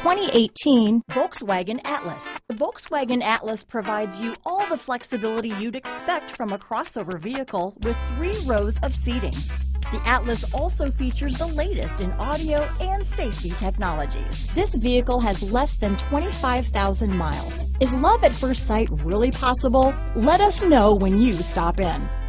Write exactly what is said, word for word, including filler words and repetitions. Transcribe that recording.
twenty eighteen Volkswagen Atlas. The Volkswagen Atlas provides you all the flexibility you'd expect from a crossover vehicle with three rows of seating. The Atlas also features the latest in audio and safety technologies. This vehicle has less than twenty-five thousand miles. Is love at first sight really possible? Let us know when you stop in.